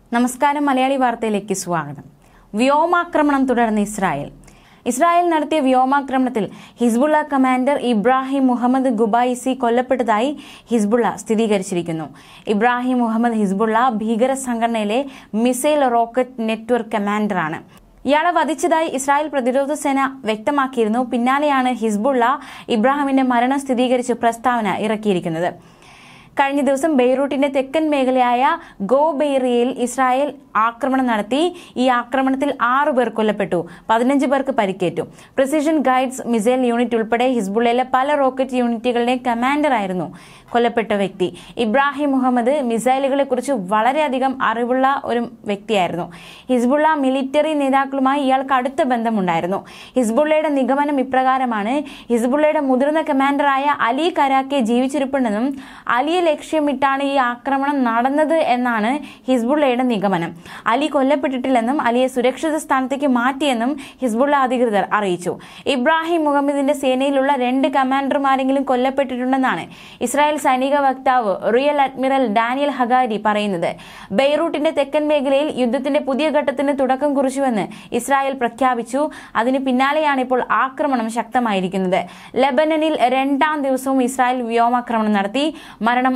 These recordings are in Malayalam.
നമസ്കാരം. മലയാളി വാർത്തയിലേക്ക് സ്വാഗതം. വ്യോമാക്രമണം തുടർന്ന് ഇസ്രായേൽ നടത്തിയ വ്യോമാക്രമണത്തിൽ Hezbollah commander Ibrahim Mohammad Qubaisi കൊല്ലപ്പെട്ടതായി ഹിസ്ബുള്ള സ്ഥിരീകരിച്ചിരിക്കുന്നു. ഇബ്രാഹിം മുഹമ്മദ് ഹിസ്ബുള്ള ഭീകര സംഘടനയിലെ മിസൈൽ റോക്കറ്റ് നെറ്റ്വർക്ക് കമാൻഡറാണ്. ഇയാളെ വധിച്ചതായി ഇസ്രായേൽ പ്രതിരോധ സേന വ്യക്തമാക്കിയിരുന്നു. പിന്നാലെയാണ് ഹിസ്ബുള്ള ഇബ്രാഹിമിന്റെ മരണം സ്ഥിരീകരിച്ച് പ്രസ്താവന ഇറക്കിയിരിക്കുന്നത്. കഴിഞ്ഞ ദിവസം ബെയ്റൂട്ടിന്റെ തെക്കൻ മേഖലയായ ഗോബെയ്റിയയിൽ ഇസ്രായേൽ ആക്രമണം നടത്തി. ഈ ആക്രമണത്തിൽ 6 പേർ കൊല്ലപ്പെട്ടു, 15 പേർക്ക് പരിക്കേറ്റു. പ്രിസിഷൻ ഗൈഡ്സ് മിസൈൽ യൂണിറ്റ് ഉൾപ്പെടെ ഹിസ്ബുള്ളയിലെ പല റോക്കറ്റ് യൂണിറ്റുകളുടെയും കമാൻഡറായിരുന്നു കൊല്ലപ്പെട്ട വ്യക്തി. ഇബ്രാഹിം മുഹമ്മദ് മിസൈലുകളെ കുറിച്ച് വളരെയധികം അറിവുള്ള ഒരു വ്യക്തിയായിരുന്നു. ഹിസ്ബുള്ള മിലിറ്ററി നേതാക്കളുമായി ഇയാൾക്ക് അടുത്ത ബന്ധമുണ്ടായിരുന്നു. ഹിസ്ബുള്ളയുടെ നിഗമനം ഇപ്രകാരമാണ്: ഹിസ്ബുള്ളയുടെ മുതിർന്ന കമാൻഡറായ അലി കരാക്കെ ജീവിച്ചിരിപ്പുണ്ടെന്നും അലിയെ ലക്ഷ്യമിട്ടാണ് ഈ ആക്രമണം നടന്നത് എന്നാണ് ഹിസ്ബുള്ളയുടെ നിഗമനം. അലി കൊല്ലപ്പെട്ടിട്ടില്ലെന്നും അലിയെ സുരക്ഷിത സ്ഥാനത്തേക്ക് മാറ്റിയെന്നും ഹിസ്ബുള്ള അധികൃതർ അറിയിച്ചു. ഇബ്രാഹിം മുഹമ്മദിന്റെ സേനയിലുള്ള 2 കമാൻഡർമാരെങ്കിലും കൊല്ലപ്പെട്ടിട്ടുണ്ടെന്നാണ് ഇസ്രായേൽ സൈനിക വക്താവ് റിയൽ അഡ്മിറൽ ഡാനിയൽ ഹഗാരി പറയുന്നത്. ബെയ്റൂട്ടിന്റെ തെക്കൻ മേഖലയിൽ യുദ്ധത്തിന്റെ പുതിയ ഘട്ടത്തിന് തുടക്കം കുറിച്ചുവെന്ന് ഇസ്രായേൽ പ്രഖ്യാപിച്ചു. അതിന് പിന്നാലെയാണ് ഇപ്പോൾ ആക്രമണം ശക്തമായിരിക്കുന്നത്. ലെബനനിൽ 2ാം ദിവസവും ഇസ്രായേൽ വ്യോമാക്രമണം നടത്തി. മരണം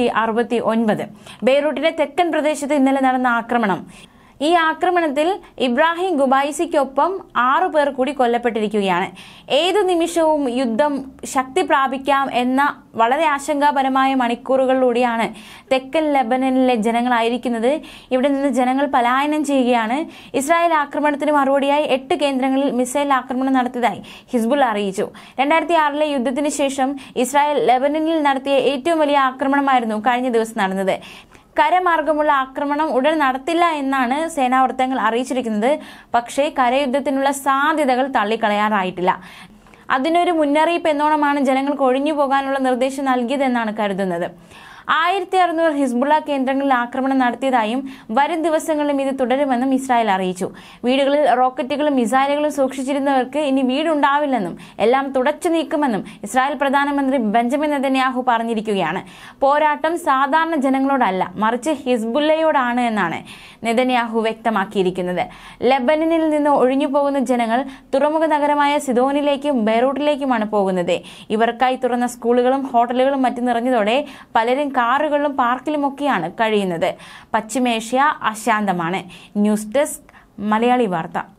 569. ബെയ്റൂട്ടിന്റെ തെക്കൻ പ്രദേശത്ത് ഇന്നലെ നടന്ന ആക്രമണം. ഈ ആക്രമണത്തിൽ ഇബ്രാഹിം ഗുബൈസിക്കൊപ്പം 6 പേർ കൂടി കൊല്ലപ്പെട്ടിരിക്കുകയാണ്. ഏതു നിമിഷവും യുദ്ധം ശക്തി പ്രാപിക്കാം എന്ന വളരെ ആശങ്കാപരമായ മണിക്കൂറുകളിലൂടെയാണ് തെക്കൻ ലെബനനിലെ ജനങ്ങളായിരിക്കുന്നത്. ഇവിടെ നിന്ന് ജനങ്ങൾ പലായനം ചെയ്യുകയാണ്. ഇസ്രായേൽ ആക്രമണത്തിന് മറുപടിയായി 8 കേന്ദ്രങ്ങളിൽ മിസൈൽ ആക്രമണം നടത്തിയതായി ഹിസ്ബുള്ള അറിയിച്ചു. 2006 യുദ്ധത്തിന് ശേഷം ഇസ്രായേൽ ലെബനനിൽ നടത്തിയ ഏറ്റവും വലിയ ആക്രമണമായിരുന്നു കഴിഞ്ഞ ദിവസം നടന്നത്. കരമാർഗമുള്ള ആക്രമണം ഉടൻ നടത്തില്ല എന്നാണ് സേനാ വൃത്തങ്ങൾ അറിയിച്ചിരിക്കുന്നത്. പക്ഷേ കരയുദ്ധത്തിനുള്ള സാധ്യതകൾ തള്ളിക്കളയാറായിട്ടില്ല. അതിനൊരു മുന്നറിയിപ്പ് എന്നോണമാണ് ജനങ്ങൾക്ക് ഒഴിഞ്ഞു പോകാനുള്ള നിർദ്ദേശം നൽകിയതെന്നാണ് കരുതുന്നത്. 1600 ഹിസ്ബുള്ള കേന്ദ്രങ്ങളിൽ ആക്രമണം നടത്തിയതായും വരും ദിവസങ്ങളിലും ഇത് തുടരുമെന്നും ഇസ്രായേൽ അറിയിച്ചു. വീടുകളിൽ റോക്കറ്റുകളും മിസൈലുകളും സൂക്ഷിച്ചിരുന്നവർക്ക് ഇനി വീടുണ്ടാവില്ലെന്നും എല്ലാം തുടച്ചു നീക്കുമെന്നും ഇസ്രായേൽ പ്രധാനമന്ത്രി ബെഞ്ചമിൻ നെതന്യാഹു പറഞ്ഞിരിക്കുകയാണ്. പോരാട്ടം സാധാരണ ജനങ്ങളോടല്ല, മറിച്ച് ഹിസ്ബുള്ളയോടാണ് എന്നാണ് നെതന്യാഹു വ്യക്തമാക്കിയിരിക്കുന്നത്. ലെബനനിൽ നിന്ന് ഒഴിഞ്ഞു പോകുന്ന ജനങ്ങൾ തുറമുഖ നഗരമായ സിദോനിലേക്കും ബെയ്റൂട്ടിലേക്കുമാണ് പോകുന്നത്. ഇവർക്കായി തുറന്ന സ്കൂളുകളും ഹോട്ടലുകളും മറ്റും നിറഞ്ഞതോടെ പലരും കാറുകളിലും പാർക്കിലുമൊക്കെയാണ് കഴിയുന്നത്. പശ്ചിമേഷ്യ അശാന്തമാണ്. ന്യൂസ് ഡെസ്ക് മലയാളി വാർത്ത.